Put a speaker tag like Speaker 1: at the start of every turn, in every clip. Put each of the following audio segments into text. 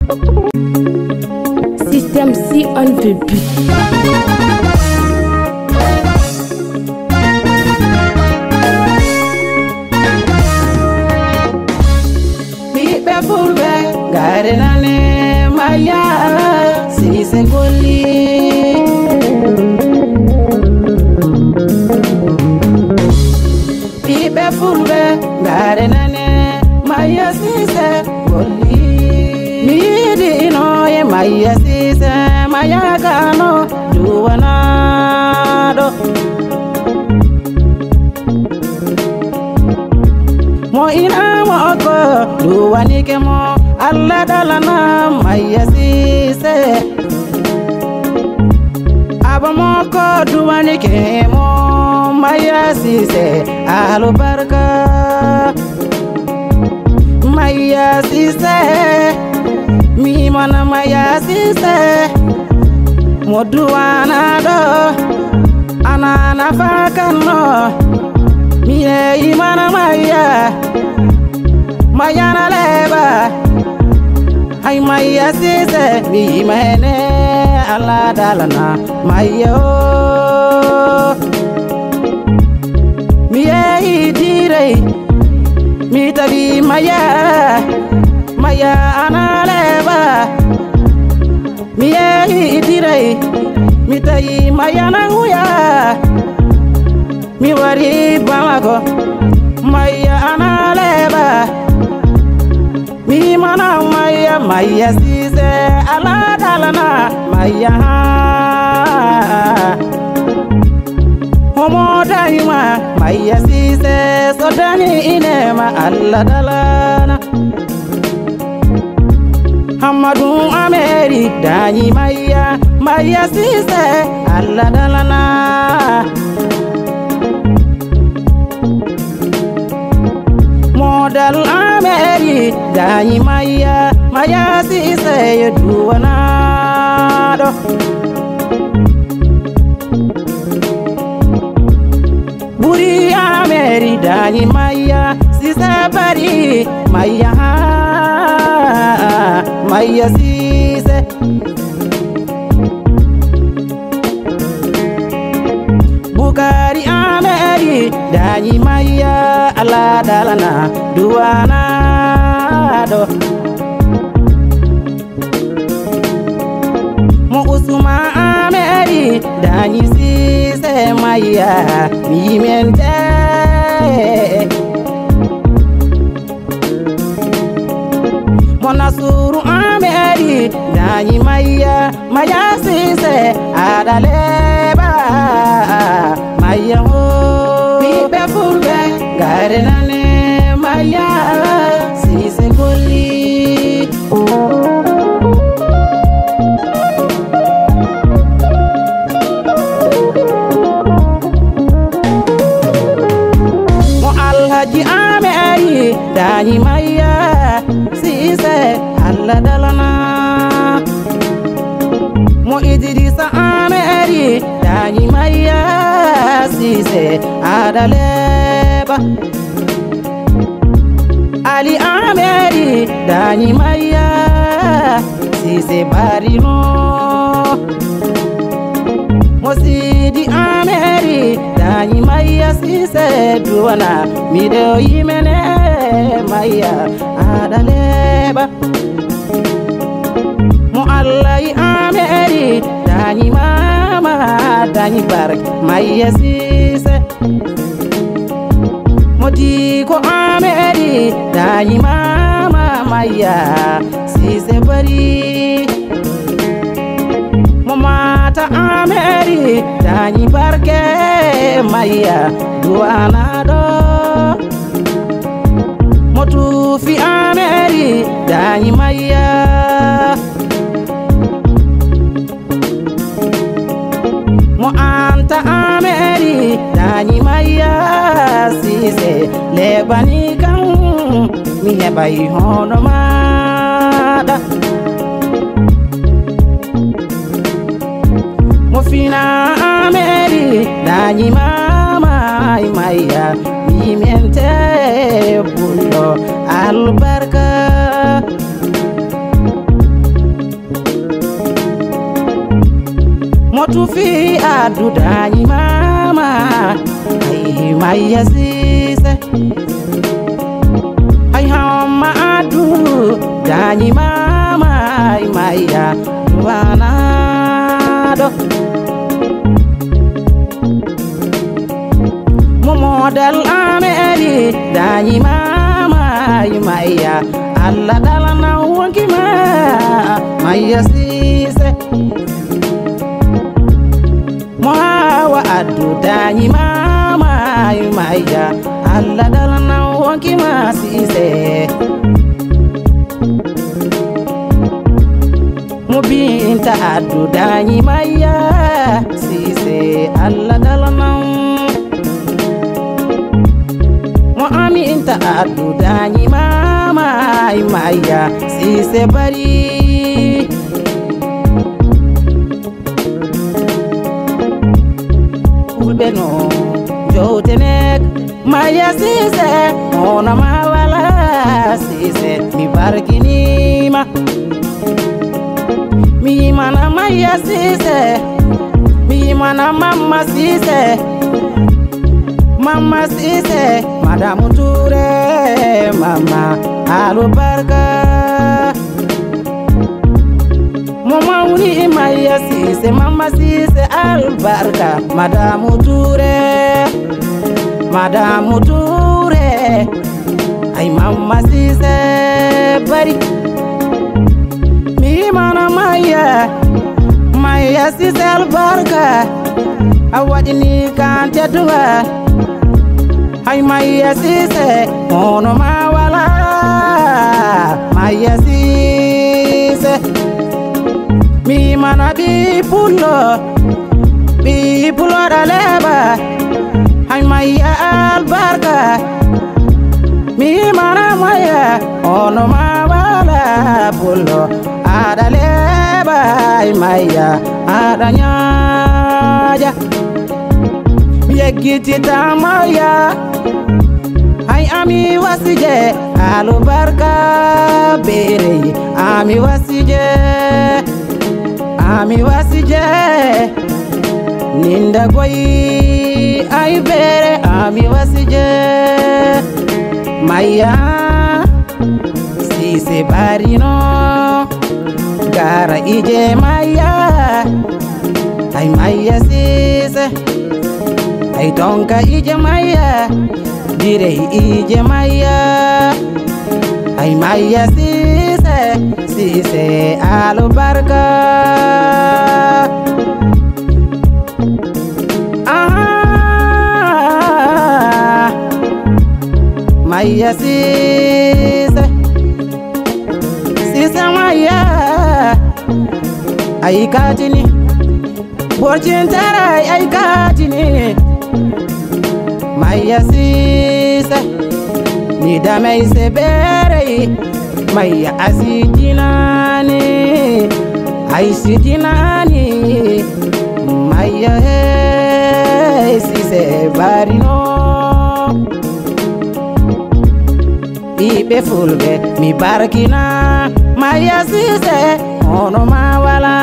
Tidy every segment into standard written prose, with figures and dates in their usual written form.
Speaker 1: System C on the beat.
Speaker 2: Bibe fulbe garenane maya sise goli. Bibe fulbe garenane maya sise goli. Midi ino ye maya sise maya kano duwanado. Mo ina mo ko duwani ke mo alla dalana maya sise. Aba mo ko duwani ke mo maya sise alu barka. Maya sise mi mana maya sise mo duwana do anana fakano. Mie imana maya maya na leba ay maya sise mi mene ala dalana maya mie idire mi tabi maya maya ana leba mie idire mi tayi maya na huya mi wari Bamako maya ana leba mi mana maya maya sise ala dalana maya homo daima maya sise sodani inema ala dalana Hamadu Ameri dani maya sise ala dalana Modal Ameri dani maya sise duwanado. Buri Ameri dani maya sise bari maya sise. Bukari Ameri dani maya ala dalana duwanado. Mo usuma Ameri dani sise maya mi mente. Mo nasuru Ameri dani maya sise adaleba maya ho. Bibe fulbe garenane maya sise goli. Mo Alhaji Ameri dani maya sise alla dalana. Mo Idrisa Ameri dani maya sise adaleba. Ali Ameri dani maya sise barino. Mo Sidi Ameri dani maya sise duwana mideo yimene maya adaleba. Mo Allahi Ameri dani mama dani barak maya sise. Mo Diko Ameri dani mama maya sise bari. Mo Mata Ameri dani barke maya duwanado. Mo Tufi Ameri dani maya. Mo Anta Ameri dani maya sise lebani kan mi hebai hono mada. Mo Fina Ameri dani mama maya mi mente bullo albarka. motu fi adu dañi mama ay Maya Cissé ay hamma adu dañi mama ay Maya duwanado mo model ameli dañi mama ay Maya Allah dalana wonkima Maya Cissé Mohawa adu dañi mama ay Maya Allah dalana wonkima Cissé Mo binta adu dañi Maya Cissé Allah dalana Mo aminta adu dañi mama ay Maya Cissé bari Ulbeno jowtenek Maya Cissé ona ma wala Cissé mi barkinima mi mana Maya Cissé mi mana Mama Cissé Mama Cissé Madame Touré mama alubarka Mama uni Maya Cissé Mama Cissé albarka Madame Touré Madame Touré ay Mama Cissé bari mi mana Maya Cissé albarka awadini kan teduwa ay Maya Cissé ono ma wala Maya Cissé mi mana bi pulo daleba ay Maya albarka mi mana Maya ono ma wala pulo adaleba ay Maya adanya yegiti tamaya ay ami wasije alubarka bere ami wasije ninda goyi ay bere ami wasije Maya Cissé barino gara ije Maya ay Maya Cissé ay tonka ije Maya dire ije Maya ay Maya Cissé alubarka Maya Cissé Maya ay katini borjin tara ay katini Maya Cissé ni damay se bere Maya asidinani ay sidinani Maya Cissé barino ibe fulbe mi barkina Maya Cissé ono ma wala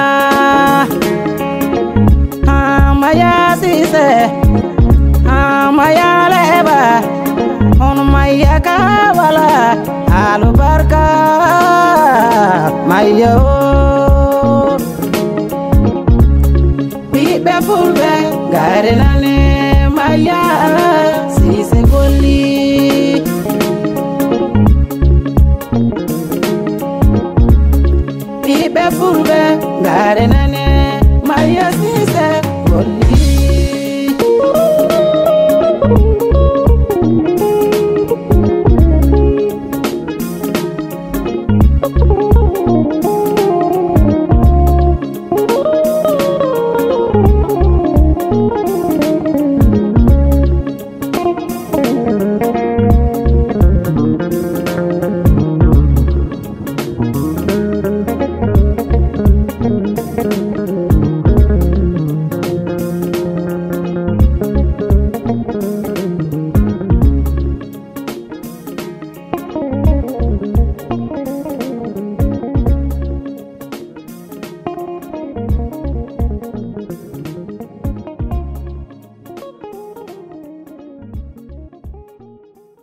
Speaker 2: Maya Cissé Maya leba ono Maya ka wala alubarka Maya ibe fulbe garenane Maya Cissé golli ibe fulbe garenane Maya Cissé golli